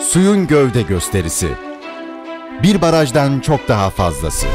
Suyun gövde gösterisi. Bir barajdan çok daha fazlası.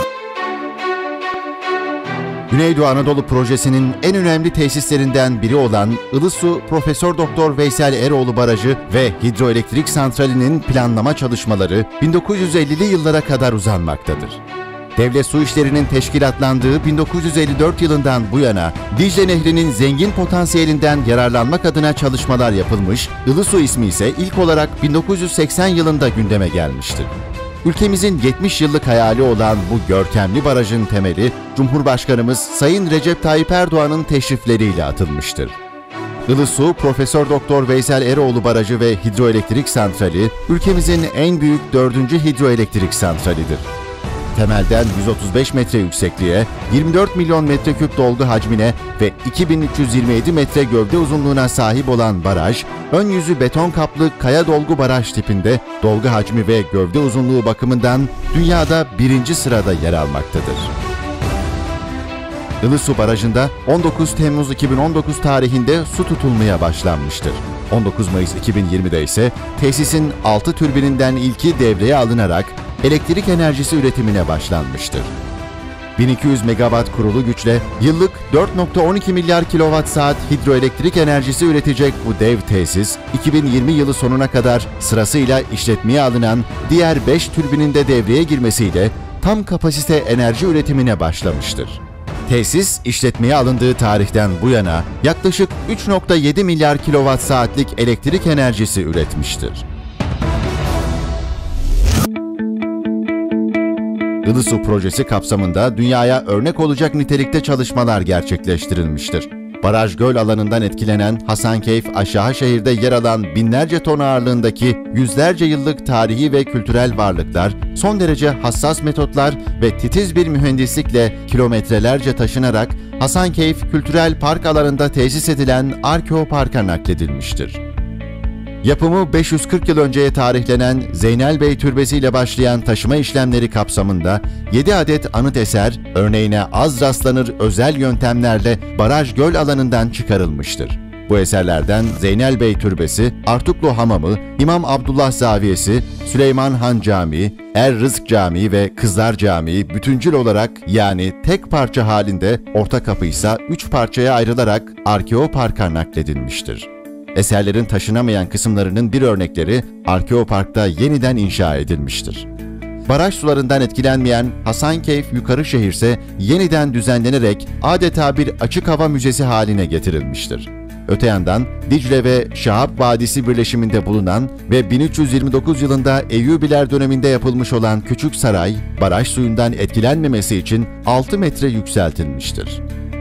Güneydoğu Anadolu Projesi'nin en önemli tesislerinden biri olan Ilısu Profesör Doktor Veysel Eroğlu Barajı ve Hidroelektrik Santrali'nin planlama çalışmaları 1950'li yıllara kadar uzanmaktadır. Devlet Su İşleri'nin teşkilatlandığı 1954 yılından bu yana Dicle Nehri'nin zengin potansiyelinden yararlanmak adına çalışmalar yapılmış, Ilısu ismi ise ilk olarak 1980 yılında gündeme gelmiştir. Ülkemizin 70 yıllık hayali olan bu görkemli barajın temeli, Cumhurbaşkanımız Sayın Recep Tayyip Erdoğan'ın teşrifleriyle atılmıştır. Ilısu Profesör Doktor Veysel Eroğlu Barajı ve Hidroelektrik Santrali, ülkemizin en büyük 4. hidroelektrik santralidir. Temelden 135 metre yüksekliğe, 24 milyon metreküp dolgu hacmine ve 2327 metre gövde uzunluğuna sahip olan baraj, ön yüzü beton kaplı kaya dolgu baraj tipinde dolgu hacmi ve gövde uzunluğu bakımından dünyada 1. sırada yer almaktadır. Ilısu Barajı'nda 19 Temmuz 2019 tarihinde su tutulmaya başlanmıştır. 19 Mayıs 2020'de ise tesisin 6 türbininden ilki devreye alınarak elektrik enerjisi üretimine başlanmıştır. 1200 megawatt kurulu güçle yıllık 4,12 milyar kilowatt saat hidroelektrik enerjisi üretecek bu dev tesis, 2020 yılı sonuna kadar sırasıyla işletmeye alınan diğer 5 türbinin de devreye girmesiyle tam kapasite enerji üretimine başlamıştır. Tesis, işletmeye alındığı tarihten bu yana yaklaşık 3,7 milyar kilowatt saatlik elektrik enerjisi üretmiştir. Ilısu projesi kapsamında dünyaya örnek olacak nitelikte çalışmalar gerçekleştirilmiştir. Baraj göl alanından etkilenen Hasankeyf Aşağışehir'de yer alan binlerce ton ağırlığındaki yüzlerce yıllık tarihi ve kültürel varlıklar, son derece hassas metotlar ve titiz bir mühendislikle kilometrelerce taşınarak Hasankeyf Kültürel Park alanında tesis edilen Arkeopark'a nakledilmiştir. Yapımı 540 yıl önceye tarihlenen Zeynel Bey Türbesi ile başlayan taşıma işlemleri kapsamında 7 adet anıt eser, örneğine az rastlanır özel yöntemlerle baraj göl alanından çıkarılmıştır. Bu eserlerden Zeynel Bey Türbesi, Artuklu Hamamı, İmam Abdullah Zaviyesi, Süleyman Han Camii, Er Rızk Camii ve Kızlar Camii bütüncül olarak yani tek parça halinde, orta kapı ise 3 parçaya ayrılarak Arkeopark'a nakledilmiştir. Eserlerin taşınamayan kısımlarının bir örnekleri Arkeopark'ta yeniden inşa edilmiştir. Baraj sularından etkilenmeyen Hasankeyf Yukarışehir ise yeniden düzenlenerek adeta bir açık hava müzesi haline getirilmiştir. Öte yandan Dicle ve Şahap Vadisi birleşiminde bulunan ve 1329 yılında Eyyubiler döneminde yapılmış olan Küçük Saray, baraj suyundan etkilenmemesi için 6 metre yükseltilmiştir.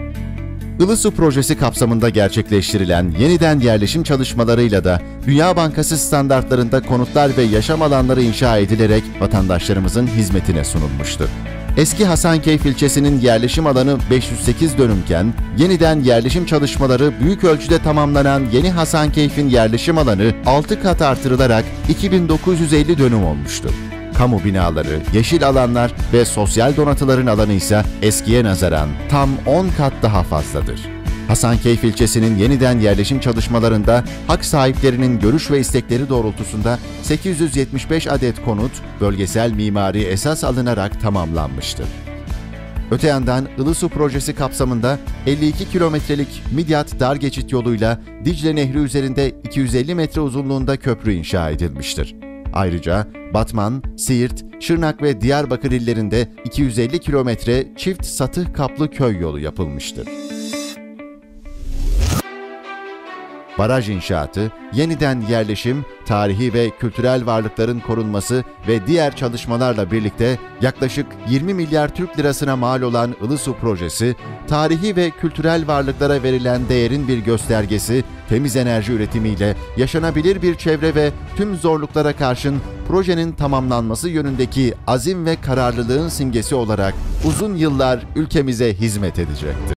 Ilısu projesi kapsamında gerçekleştirilen yeniden yerleşim çalışmalarıyla da Dünya Bankası standartlarında konutlar ve yaşam alanları inşa edilerek vatandaşlarımızın hizmetine sunulmuştur. Eski Hasankeyf ilçesinin yerleşim alanı 508 dönümken, yeniden yerleşim çalışmaları büyük ölçüde tamamlanan yeni Hasankeyf'in yerleşim alanı 6 kat artırılarak 2950 dönüm olmuştur. Kamu binaları, yeşil alanlar ve sosyal donatıların alanı ise eskiye nazaran tam 10 kat daha fazladır. Hasankeyf ilçesinin yeniden yerleşim çalışmalarında hak sahiplerinin görüş ve istekleri doğrultusunda 875 adet konut bölgesel mimari esas alınarak tamamlanmıştır. Öte yandan Ilısu projesi kapsamında 52 kilometrelik Midyat dar geçit yoluyla Dicle Nehri üzerinde 250 metre uzunluğunda köprü inşa edilmiştir. Ayrıca Batman, Siirt, Şırnak ve Diyarbakır illerinde 250 kilometre çift satıh kaplı köy yolu yapılmıştır. Baraj inşaatı, yeniden yerleşim, tarihi ve kültürel varlıkların korunması ve diğer çalışmalarla birlikte yaklaşık 20 milyar Türk lirasına mal olan Ilısu projesi, tarihi ve kültürel varlıklara verilen değerin bir göstergesi, temiz enerji üretimiyle yaşanabilir bir çevre ve tüm zorluklara karşın projenin tamamlanması yönündeki azim ve kararlılığın simgesi olarak uzun yıllar ülkemize hizmet edecektir.